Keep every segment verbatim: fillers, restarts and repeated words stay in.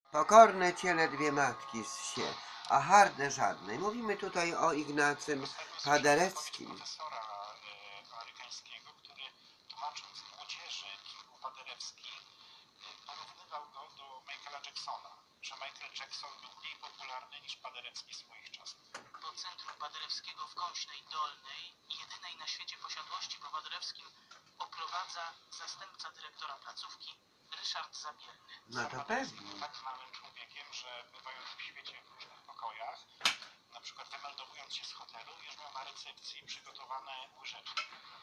Pokorne ciele dwie matki z się, a harde żadnej. Mówimy tutaj o Ignacym Paderewskim. Profesora e, amerykańskiego, który tłumacząc młodzieży, kim był Paderewski, e, porównywał go do Michaela Jacksona, że Michael Jackson był mniej popularny niż Paderewski w swoich czasach. Do centrum Paderewskiego w Gąśnej Dolnej, jedynej na świecie posiadłości po Paderewskim, oprowadza zastępca dyrektora placówki Ryszard Zabielny. No to pewnie. Tak znanym człowiekiem, że bywając w świecie w różnych pokojach, na przykład wymeldowując się z hotelu, już miał na recepcji przygotowane łyżeczki.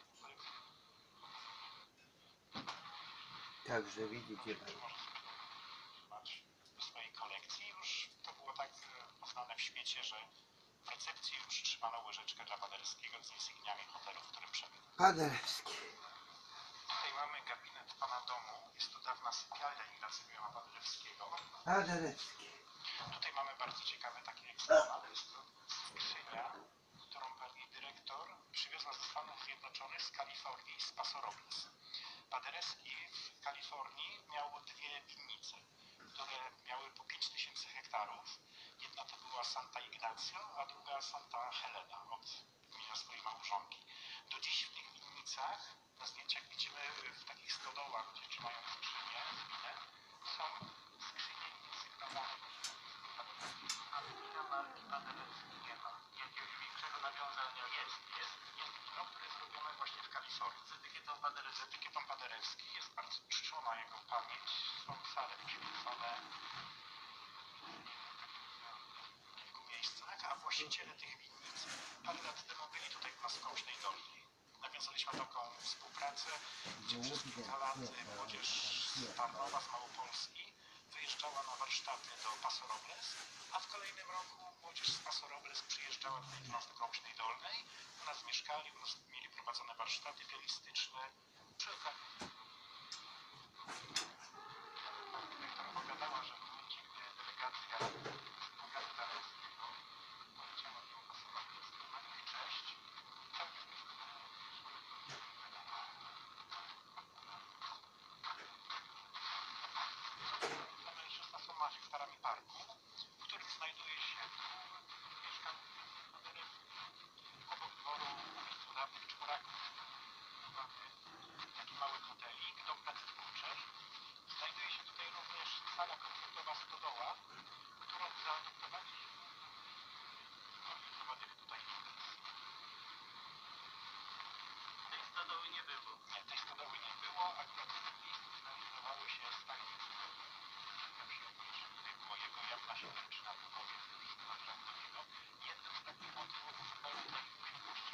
Także widzicie. Może mać do swojej kolekcji. Już to było tak poznane w świecie, że w recepcji już trzymano łyżeczkę dla Paderewskiego z insygniami hotelu, w którym przebywał. Paderewski. Tutaj mamy gabinet pana domu. Jest to dawna sypialnia Ignacego Paderewskiego. Paderewski. Tutaj mamy bardzo ciekawy taki eksponat. Jest to skrzynia, którą pani dyrektor przywiozła ze Stanów Zjednoczonych, z Kalifornii, z Paso Robles. Paderewski w Kalifornii miał dwie winnice, które miały po pięć tysięcy hektarów. Jedna to była Santa Ignacio, a druga Santa Helena od imienia swojej małżonki. Do dziś w tych winnicach, na zdjęciach widzimy w takich stodołach, gdzie trzymają skrzynie, winę, są skrzynie insygnowane. Ale wina marki Paderewski nie ma. Jakiegoś większego nawiązania jest, jest. Jest wino, które jest robione właśnie w Kalifornii. Z etykietą Paderewski. Z etykietą Paderewski jest bardzo czczona jego pamięć. Są sale poświęcone w kilku miejscach, a właściciele tych winnic parę lat temu byli tutaj u nas w Gąśnej Dolnej. Nawiązaliśmy taką współpracę, gdzie przez kilka lat młodzież z Tarnowa, z Małopolski wyjeżdżała na warsztaty do Paso Robles, a w kolejnym roku młodzież z Paso Robles przyjeżdżała tutaj do nas do Gąśnej Dolnej. U nas mieszkali, u nas mieli prowadzone warsztaty pianistyczne. Przy okazji dyrektor opowiadała, że w momencie, gdy delegacja powiatu tarnowskiego poleciała do Paso Robles, to na ich cześć całkiem Siostra Soma hektarami parku, w którym znajduje się dwór mieszkanych Paderewskich. Obok dworu miejscu dawnych czworaków mamy taki mały hotelik, dom pracy twórczej. Znajduje się tutaj również sala koncertowa stodoła, którą zaadoptowali prowadzonych tutaj inwestycji. Tej stodoły nie było. Nie, tej stodoły nie było, akurat w tym miejscu znajdowały się stanice. Było jego jawna siedemczyna w Lwowie, do niego. Jednym z takich otworów kolei posiadłości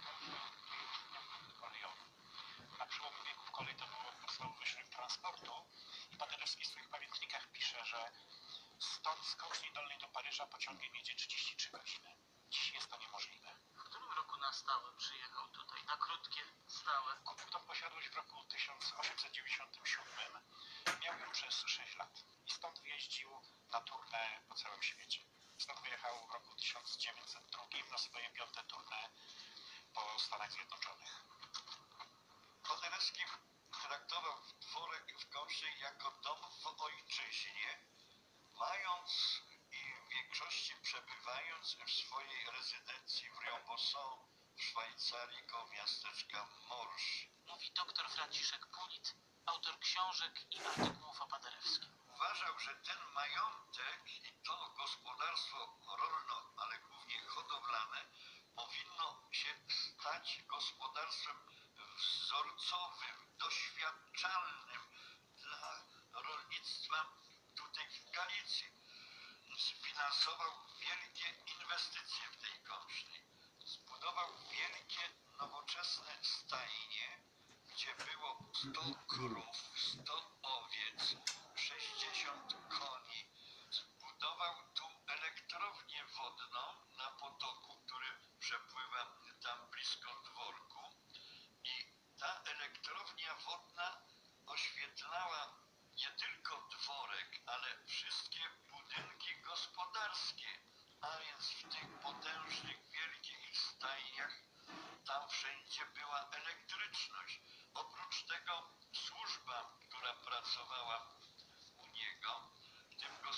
kolejowy. Na przełomie wieków kolej to było podstawowy środek transportu i Paderewski w swoich pamiętnikach pisze, że stąd z Gąśnej Dolnej do Paryża pociągiem jedzie trzydzieści trzy godziny. Dziś jest to niemożliwe. W którym roku na stałe przyjechał tutaj? Na krótkie, stałe? Kupił tą posiadłość w roku tysiąc osiemset dziewięćdziesiątym siódmym. Miał ją przez sześć lat. I stąd jeździł na turnę po całym świecie. Stąd wyjechał w roku tysiąc dziewięćset drugim na swoje piąte turnę po Stanach Zjednoczonych. Paderewski traktował dworek w Gąśnej jako dom w ojczyźnie, mając i w większości przebywając w swojej rezydencji w Riomboson w Szwajcarii koło miasteczka Morsz. Mówi doktor Franciszek Pulit, autor książek i artykułów o Paderewskim. Uważał, że ten majątek i to gospodarstwo rolno, ale głównie hodowlane, powinno się stać gospodarstwem wzorcowym, doświadczalnym dla rolnictwa tutaj w Galicji. Sfinansował wielkie inwestycje w tej Gąśnej. Zbudował wielkie, nowoczesne stajnie, gdzie było sto krów, sto owiec, sześćdziesiąt koni. Zbudował tu elektrownię wodną na potoku, który przepływa tam blisko dworku. I ta elektrownia wodna oświetlała nie tylko dworek, ale wszystkie budynki gospodarskie. A więc w tych potężnych, wielkich stajniach tam wszędzie była elektryczność. Oprócz tego służba, która pracowała u niego, w tym gospodarstwie,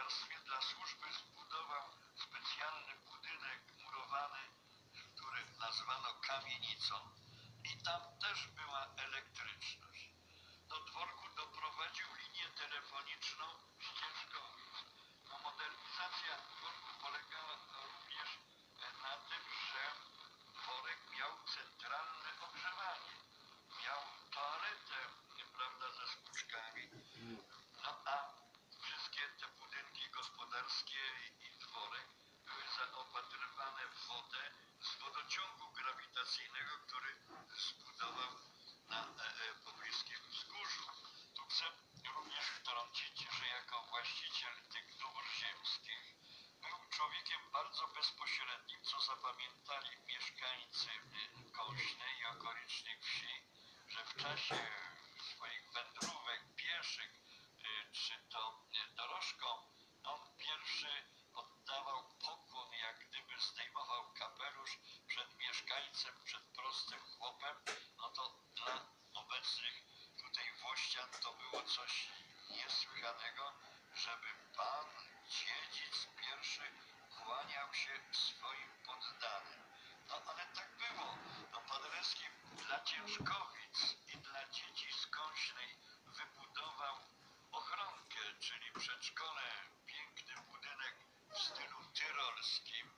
sobie dla służby zbudował specjalny budynek murowany, który nazwano kamienicą, i tam też była elektryczność. Do dworku doprowadził linię telefoniczną ścieżkową. No, modernizacja dworku polegała również na tym, że dworek miał centralne ogrzewanie, miał toaletę, prawda, ze sztuczkami. No a wszystkie te budynki gospodarskie i dworek były zaopatrywane w wodę z wodociągu grawitacyjnego, który zbudował na e, e, pobliskim wzgórzu. Tu chcę również wtrącić, że jako właściciel tych dóbr ziemskich był człowiekiem bardzo bezpośrednim, co zapamiętali mieszkańcy Koźnej i okolicznych wsi, że w czasie swoich wędrówek pieszych czy to dorożką, on pierwszy oddawał pokłon, jak gdyby zdejmował kapelusz przed mieszkańcem, przed prostym chłopem. No to dla obecnych tutaj włościan to było coś niesłychanego, żeby pan, dziedzic pierwszy kłaniał się swoim poddanym. No ale tak było. No, Paderewski dla Ciężkowic i dla dzieci z Kąśnej wybudował ochronkę, czyli przedszkole, piękny budynek w stylu tyrolskim.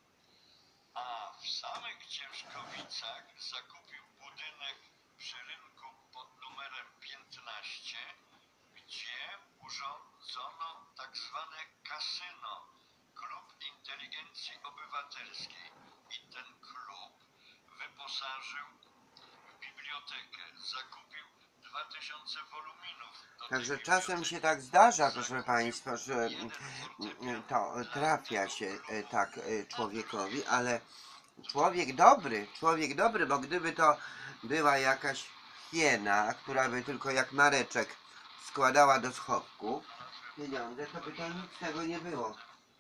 A w samych Ciężkowicach zakupił budynek przy rynku pod numerem piętnaście, gdzie urządzono tak zwane kasyno, klub inteligencji obywatelskiej. I ten klub wyposażył w bibliotekę, zakupił dwa tysiące woluminów. Do Także tej czasem biblioteki się tak zdarza, proszę zakupił Państwa, że jeden mm, fortepian to dla trafia tego się e, klubu. tak e, człowiekowi, ale człowiek dobry, człowiek dobry, bo gdyby to była jakaś hiena, która by tylko jak Mareczek składała do schowku pieniądze, to by to nic z tego nie było.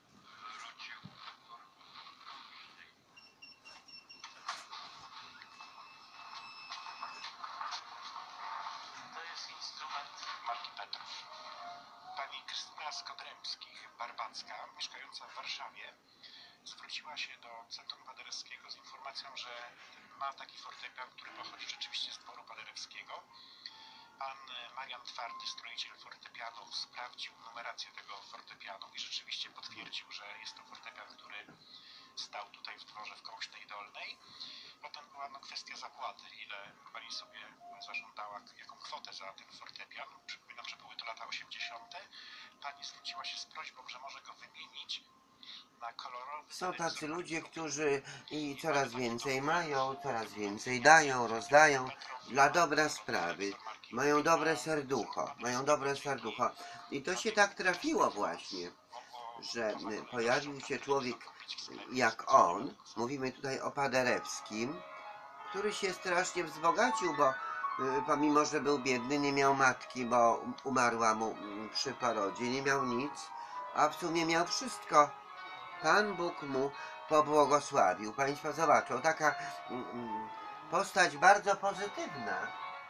To jest instrument marki Petrów. Pani Krystyna Skodremskich, Barbacka, mieszkająca w Warszawie, zwróciła się do Centrum Paderewskiego z informacją, że ma taki fortepian, który pochodzi rzeczywiście z dworu paderewskiego. Pan Marian Twardy, stroiciel fortepianów, sprawdził numerację tego fortepianu i rzeczywiście potwierdził, że jest to fortepian, który stał tutaj w dworze w Kąśnej Dolnej. Potem była no, kwestia zapłaty, ile pani sobie zażądała, jaką kwotę za ten fortepian. Przypominam, że były to lata osiemdziesiąte. Pani zwróciła się z prośbą, że może go wymienić na kolorowy Są telewizor tacy ludzie, markowy. którzy i coraz więcej mają, coraz więcej dają, rozdają dla dobra sprawy. Mają dobre serducho, mają dobre serducho. I to się tak trafiło właśnie, że pojawił się człowiek jak on, mówimy tutaj o Paderewskim, który się strasznie wzbogacił, bo pomimo, że był biedny, nie miał matki, bo umarła mu przy porodzie, nie miał nic, a w sumie miał wszystko. Pan Bóg mu pobłogosławił. Państwo zobaczą, taka mm, postać bardzo pozytywna.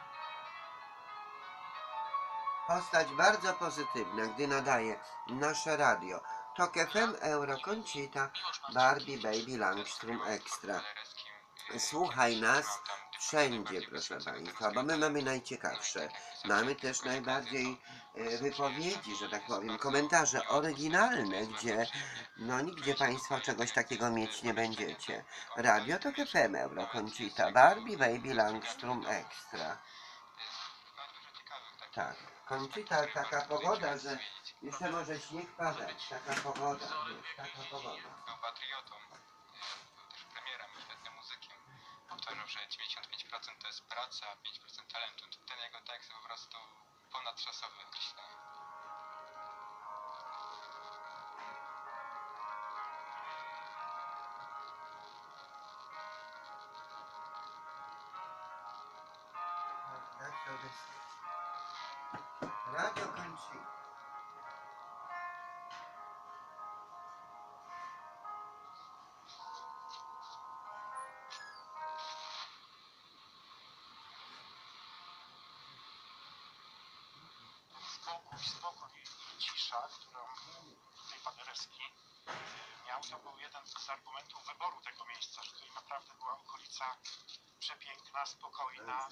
Postać bardzo pozytywna, gdy nadaje nasze radio. Tok F M, Euro Conchita, Barbie Baby Langstrom Extra. Słuchaj nas wszędzie, proszę Państwa, bo my mamy najciekawsze. Mamy też najbardziej e, wypowiedzi, że tak powiem, komentarze oryginalne, gdzie no nigdzie Państwo czegoś takiego mieć nie będziecie. Radio Tok F M, Euro Conchita, Barbie Baby Langstrom Extra. Tak, Conchita, taka pogoda, że jeszcze może śnieg padać, taka pogoda, wiesz, taka pogoda. Był patriotą, był też premierem, świetnym muzykiem. Powtarzał, że dziewięćdziesiąt pięć procent to jest praca, a pięć procent talentu. Ten jego tekst po prostu ponadczasowy określenie. Radio Conchita. Spokój, spokój i cisza, którą tutaj wspomniał, to był jeden z argumentów wyboru tego miejsca, że to naprawdę była okolica przepiękna, spokojna,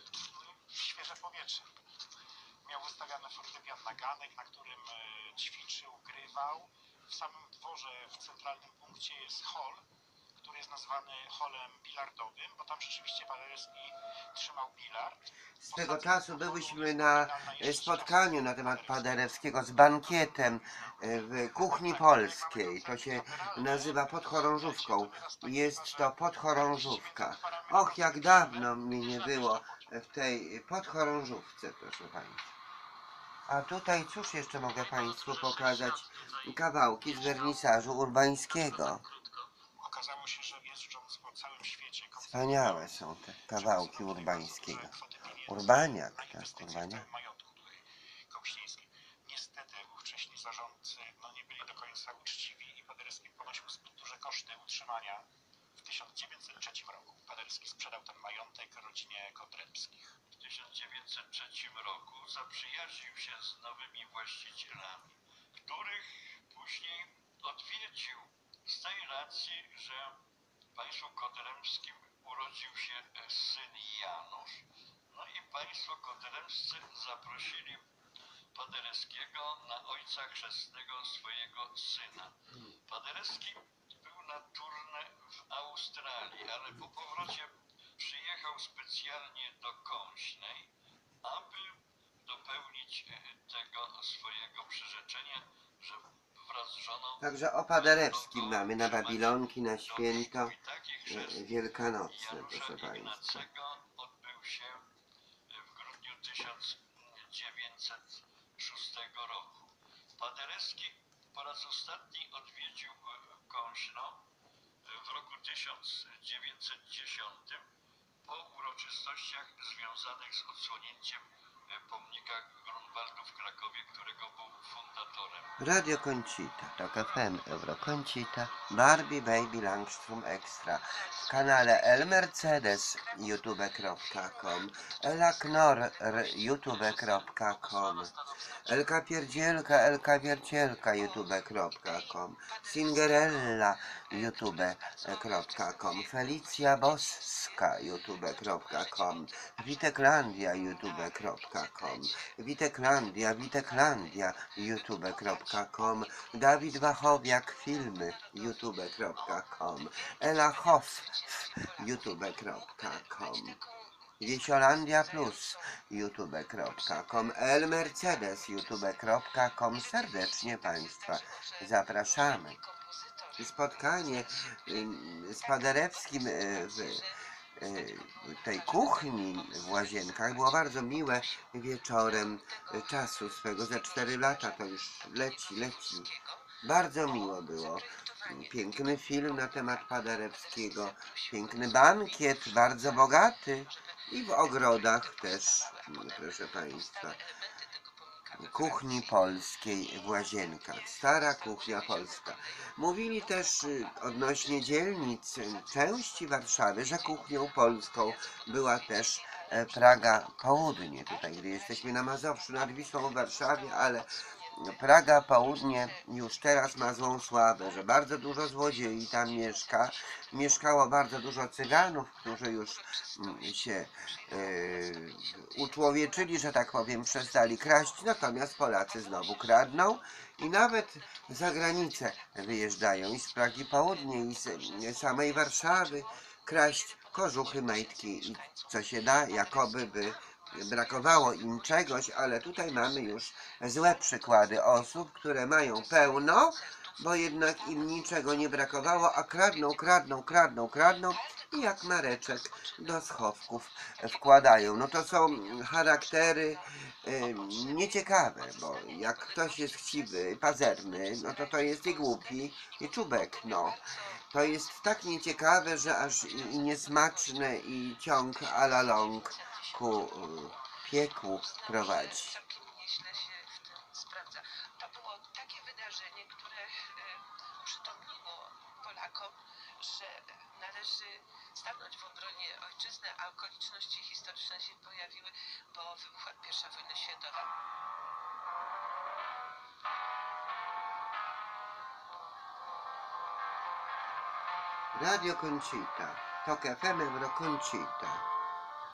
świeże powietrze. Miał wystawiony fortepian na ganek, na którym e, ćwiczył, grywał. W samym dworze, w centralnym punkcie jest hol, który jest nazwany holem bilardowym, bo tam rzeczywiście Paderewski trzymał bilard. Z tego czasu byliśmy na spotkaniu na temat Paderewskiego z bankietem w kuchni polskiej. To się nazywa Podchorążówką. Jest to podchorążówka. Och, jak dawno mnie nie było w tej podchorążówce, proszę Państwa. A tutaj cóż jeszcze mogę Państwu pokazać? Kawałki z wernisażu urbańskiego. Okazało się, że jeżdżąc po całym świecie... Wspaniałe są te kawałki urbańskiego. Urbaniak, tak, urbaniak. majątku tutaj kołśnieńskim. Niestety ówcześni zarządcy no, nie byli do końca uczciwi i Paderewski ponosił zbyt duże koszty utrzymania. W tysiąc dziewięćset trzecim roku Paderewski sprzedał ten majątek rodzinie Kądrebskich. W tysiąc dziewięćset trzecim roku zaprzyjaźnił się z nowymi właścicielami, których później odwiedził z tej racji, że państwu Kądrebskim urodził się syn Janusz. No i państwo kądrebscy zaprosili Paderewskiego na ojca chrzestnego swojego syna. Paderewski był na turnę w Australii, ale po powrocie przyjechał specjalnie do Kąśnej, aby dopełnić tego swojego przyrzeczenia, że wraz z żoną... Także o Paderewskim mamy na Babilonki, na święto wielkanocne, proszę Państwa. Odbył się w grudniu tysiąc dziewięćset szóstego roku. Paderewski po raz ostatni odwiedził Kąśno w roku tysiąc dziewięćset dziesiątym po uroczystościach związanych z odsłonięciem pomnika Grunwaldu w Krakowie, którego był fundatorem. Radio Koncita, Tok F M, Euro Koncita, Barbie Baby Langstrom Extra, w kanale El Mercedes, youtube kropka com, Ela Knor, youtube kropka com, Elka Pierdzielka, Elka Wiercielka, youtube kropka com, Cinderella, youtube kropka com, Felicja Boska, youtube kropka com, Witeklandia, youtube kropka com, Witeklandia, Witeklandia, youtube kropka com, Dawid Wachowiak, filmy, youtube kropka com, Ela Hoff, youtube kropka com, Wiesiolandia Plus, youtube kropka com, El Mercedes, youtube kropka com. Serdecznie Państwa zapraszamy. Spotkanie z Paderewskim w tej kuchni w Łazienkach było bardzo miłe wieczorem czasu swego, ze cztery lata to już leci, leci. Bardzo miło było. Piękny film na temat Paderewskiego, piękny bankiet, bardzo bogaty i w ogrodach też, proszę Państwa, kuchni polskiej w Łazienkach. Stara kuchnia polska. Mówili też odnośnie dzielnic części Warszawy, że kuchnią polską była też Praga Południe. Tutaj, gdy jesteśmy na Mazowszu nad Wisłą w Warszawie, ale Praga Południe już teraz ma złą sławę, że bardzo dużo złodziei tam mieszka. Mieszkało bardzo dużo Cyganów, którzy już się e, uczłowieczyli, że tak powiem, przestali kraść, natomiast Polacy znowu kradną i nawet za granicę wyjeżdżają i z Pragi Południe, i z samej Warszawy kraść kożuchy, majtki i co się da, jakoby by brakowało im czegoś, ale tutaj mamy już złe przykłady osób, które mają pełno, bo jednak im niczego nie brakowało, a kradną, kradną, kradną, kradną i jak mareczek do schowków wkładają. No to są charaktery y, nieciekawe, bo jak ktoś jest chciwy, pazerny, no to to jest i głupi, i czubek, no. To jest tak nieciekawe, że aż i, i niesmaczne, i ciąg a la long ku y, piekłu prowadzi. Nieźle się w tym sprawdza. To było takie wydarzenie, które e, przytomniło Polakom, że należy stanąć w obronie ojczyzny, a okoliczności historyczne się pojawiły, bo wybuchła pierwsza wojna światowa. Radio Conchita. Tok F M Euro Conchita.